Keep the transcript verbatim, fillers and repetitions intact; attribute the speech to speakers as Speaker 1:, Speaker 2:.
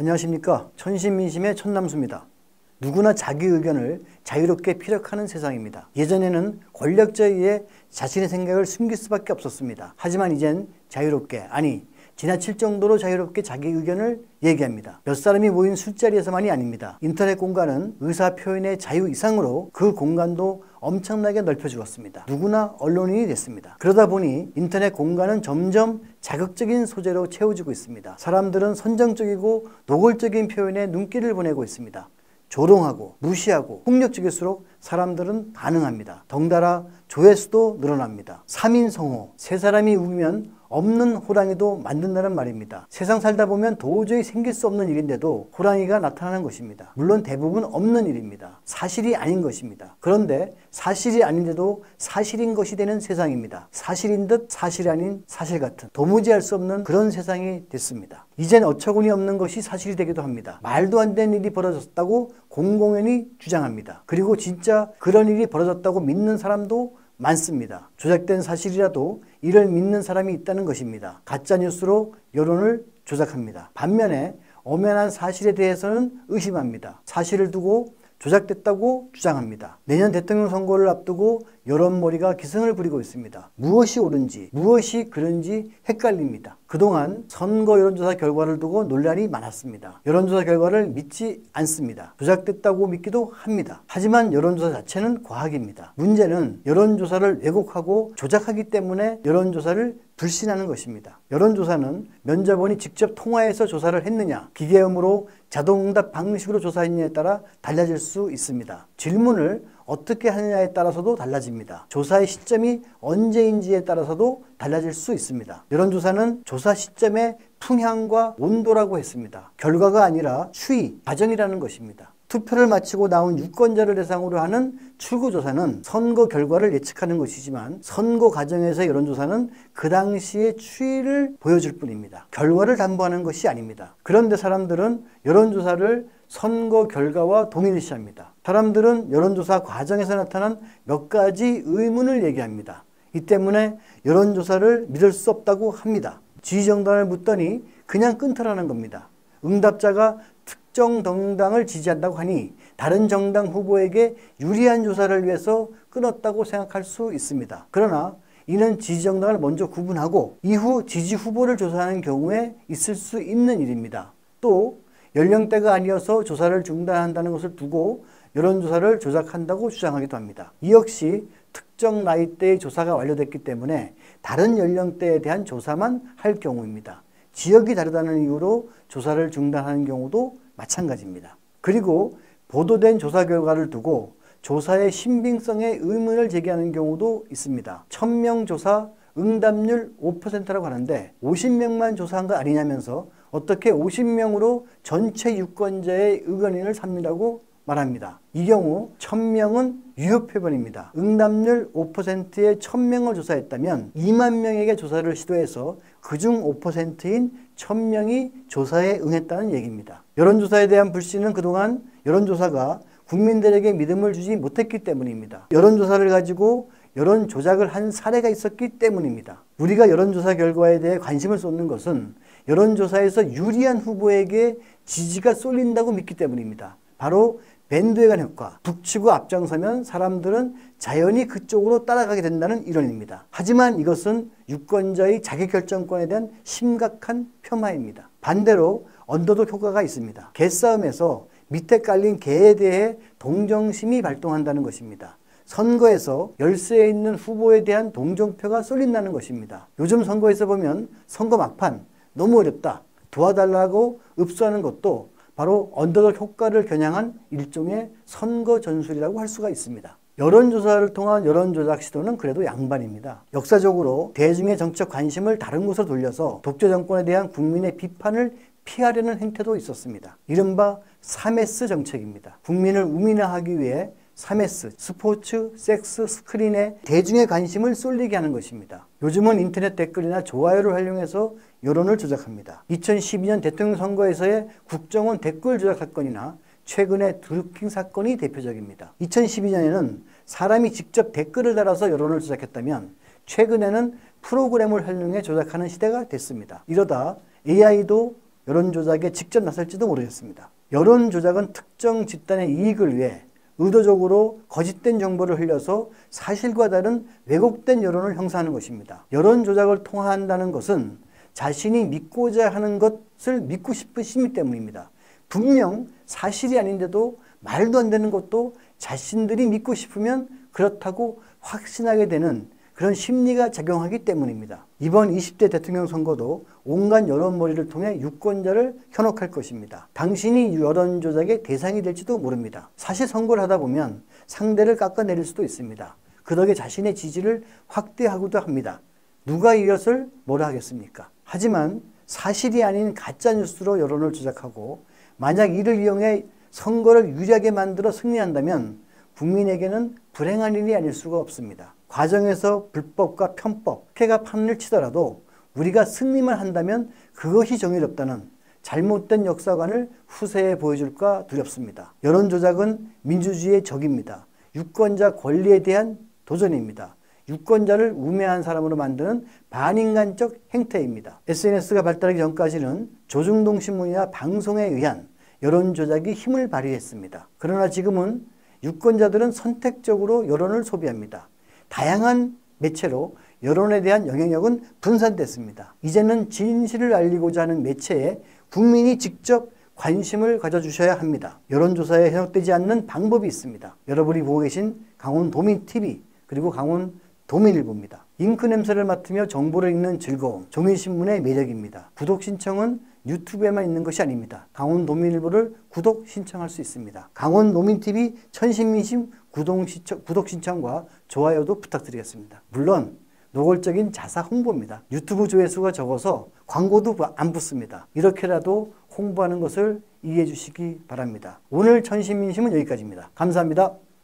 Speaker 1: 안녕하십니까. 천신민심의 천남수입니다. 누구나 자기 의견을 자유롭게 피력하는 세상입니다. 예전에는 권력자에 의해 자신의 생각을 숨길 수밖에 없었습니다. 하지만 이젠 자유롭게, 아니 지나칠 정도로 자유롭게 자기 의견을 얘기합니다. 몇 사람이 모인 술자리에서만이 아닙니다. 인터넷 공간은 의사 표현의 자유 이상으로 그 공간도 엄청나게 넓혀주었습니다. 누구나 언론인이 됐습니다. 그러다 보니 인터넷 공간은 점점 자극적인 소재로 채워지고 있습니다. 사람들은 선정적이고 노골적인 표현에 눈길을 보내고 있습니다. 조롱하고 무시하고 폭력적일수록 사람들은 반응합니다. 덩달아 조회수도 늘어납니다. 삼인성호, 세 사람이 우면 없는 호랑이도 만든다는 말입니다. 세상 살다 보면 도저히 생길 수 없는 일인데도 호랑이가 나타나는 것입니다. 물론 대부분 없는 일입니다. 사실이 아닌 것입니다. 그런데 사실이 아닌데도 사실인 것이 되는 세상입니다. 사실인 듯 사실이 아닌 사실 같은, 도무지 알 수 없는 그런 세상이 됐습니다. 이젠 어처구니 없는 것이 사실이 되기도 합니다. 말도 안 되는 일이 벌어졌다고 공공연히 주장합니다. 그리고 진짜 그런 일이 벌어졌다고 믿는 사람도 많습니다. 조작된 사실이라도 이를 믿는 사람이 있다는 것입니다. 가짜뉴스로 여론을 조작합니다. 반면에 엄연한 사실에 대해서는 의심합니다. 사실을 두고 조작됐다고 주장합니다. 내년 대통령 선거를 앞두고 여론몰이가 기승을 부리고 있습니다. 무엇이 옳은지 무엇이 그른지 헷갈립니다. 그동안 선거 여론조사 결과를 두고 논란이 많았습니다. 여론조사 결과를 믿지 않습니다. 조작됐다고 믿기도 합니다. 하지만 여론조사 자체는 과학입니다. 문제는 여론조사를 왜곡하고 조작하기 때문에 여론조사를 불신하는 것입니다. 여론조사는 면접원이 직접 통화해서 조사를 했느냐, 기계음으로 자동응답 방식으로 조사했느냐에 따라 달라질 수 있습니다. 질문을 어떻게 하느냐에 따라서도 달라집니다. 조사의 시점이 언제인지에 따라서도 달라질 수 있습니다. 여론조사는 조사 시점의 풍향과 온도라고 했습니다. 결과가 아니라 추이, 과정이라는 것입니다. 투표를 마치고 나온 유권자를 대상으로 하는 출구조사는 선거 결과를 예측하는 것이지만 선거 과정에서 여론조사는 그 당시의 추이를 보여줄 뿐입니다. 결과를 담보하는 것이 아닙니다. 그런데 사람들은 여론조사를 선거 결과와 동일시합니다. 사람들은 여론조사 과정에서 나타난 몇 가지 의문을 얘기합니다. 이 때문에 여론조사를 믿을 수 없다고 합니다. 지지정당을 묻더니 그냥 끊더라는 겁니다. 응답자가 특정 정당을 지지한다고 하니 다른 정당 후보에게 유리한 조사를 위해서 끊었다고 생각할 수 있습니다. 그러나 이는 지지정당을 먼저 구분하고 이후 지지 후보를 조사하는 경우에 있을 수 있는 일입니다. 또 연령대가 아니어서 조사를 중단한다는 것을 두고 여론조사를 조작한다고 주장하기도 합니다. 이 역시 특정 나이대의 조사가 완료됐기 때문에 다른 연령대에 대한 조사만 할 경우입니다. 지역이 다르다는 이유로 조사를 중단하는 경우도 마찬가지입니다. 그리고 보도된 조사 결과를 두고 조사의 신빙성에 의문을 제기하는 경우도 있습니다. 천 명 조사 응답률 오 퍼센트라고 하는데 오십 명만 조사한 거 아니냐면서 어떻게 오십 명으로 전체 유권자의 의견인을 삼느라고 말합니다. 이 경우 천 명은 유효표본입니다. 응답률 오 퍼센트의 천 명을 조사했다면 이만 명에게 조사를 시도해서 그중 오 퍼센트인 천 명이 조사에 응했다는 얘기입니다. 여론조사에 대한 불신은 그동안 여론조사가 국민들에게 믿음을 주지 못했기 때문입니다. 여론조사를 가지고 여론 조작을 한 사례가 있었기 때문입니다. 우리가 여론조사 결과에 대해 관심을 쏟는 것은 여론조사에서 유리한 후보에게 지지가 쏠린다고 믿기 때문입니다. 바로 밴드웨건 효과, 북치고 앞장서면 사람들은 자연히 그쪽으로 따라가게 된다는 이론입니다. 하지만 이것은 유권자의 자기결정권에 대한 심각한 폄하입니다. 반대로 언더독 효과가 있습니다. 개싸움에서 밑에 깔린 개에 대해 동정심이 발동한다는 것입니다. 선거에서 열세에 있는 후보에 대한 동정표가 쏠린다는 것입니다. 요즘 선거에서 보면 선거 막판 너무 어렵다, 도와달라고 읍소하는 것도 바로 언더독 효과를 겨냥한 일종의 선거 전술이라고 할 수가 있습니다. 여론조사를 통한 여론조작 시도는 그래도 양반입니다. 역사적으로 대중의 정책 관심을 다른 곳으로 돌려서 독재 정권에 대한 국민의 비판을 피하려는 행태도 있었습니다. 이른바 삼 에스 정책입니다. 국민을 우민화하기 위해 삼 에스, 스포츠, 섹스, 스크린에 대중의 관심을 쏠리게 하는 것입니다. 요즘은 인터넷 댓글이나 좋아요를 활용해서 여론을 조작합니다. 이천십이 년 대통령 선거에서의 국정원 댓글 조작 사건이나 최근의 드루킹 사건이 대표적입니다. 이천십이 년에는 사람이 직접 댓글을 달아서 여론을 조작했다면 최근에는 프로그램을 활용해 조작하는 시대가 됐습니다. 이러다 에이아이도 여론조작에 직접 나설지도 모르겠습니다. 여론조작은 특정 집단의 이익을 위해 의도적으로 거짓된 정보를 흘려서 사실과 다른 왜곡된 여론을 형성하는 것입니다. 여론조작을 통한다는 것은 자신이 믿고자 하는 것을 믿고 싶은 심리 때문입니다. 분명 사실이 아닌데도 말도 안 되는 것도 자신들이 믿고 싶으면 그렇다고 확신하게 되는 그런 심리가 작용하기 때문입니다. 이번 이십 대 대통령 선거도 온갖 여론몰이를 통해 유권자를 현혹할 것입니다. 당신이 여론조작의 대상이 될지도 모릅니다. 사실 선거를 하다 보면 상대를 깎아내릴 수도 있습니다. 그 덕에 자신의 지지를 확대하기도 합니다. 누가 이것을 뭐라 하겠습니까? 하지만 사실이 아닌 가짜뉴스로 여론을 조작하고 만약 이를 이용해 선거를 유리하게 만들어 승리한다면 국민에게는 불행한 일이 아닐 수가 없습니다. 과정에서 불법과 편법, 폐가 판을 치더라도 우리가 승리만 한다면 그것이 정의롭다는 잘못된 역사관을 후세에 보여줄까 두렵습니다. 여론조작은 민주주의의 적입니다. 유권자 권리에 대한 도전입니다. 유권자를 우매한 사람으로 만드는 반인간적 행태입니다. 에스엔에스가 발달하기 전까지는 조중동 신문이나 방송에 의한 여론조작이 힘을 발휘했습니다. 그러나 지금은 유권자들은 선택적으로 여론을 소비합니다. 다양한 매체로 여론에 대한 영향력은 분산됐습니다. 이제는 진실을 알리고자 하는 매체에 국민이 직접 관심을 가져주셔야 합니다. 여론조사에 현혹되지 않는 방법이 있습니다. 여러분이 보고 계신 강원도민티비 그리고 강원도민일보입니다. 잉크 냄새를 맡으며 정보를 읽는 즐거움, 종이신문의 매력입니다. 구독 신청은 유튜브에만 있는 것이 아닙니다. 강원도민일보를 구독 신청할 수 있습니다. 강원도민티비 천신민심 구독 신청, 구독 신청과 좋아요도 부탁드리겠습니다. 물론 노골적인 자사 홍보입니다. 유튜브 조회수가 적어서 광고도 안 붙습니다. 이렇게라도 홍보하는 것을 이해해 주시기 바랍니다. 오늘 천신민심은 여기까지입니다. 감사합니다.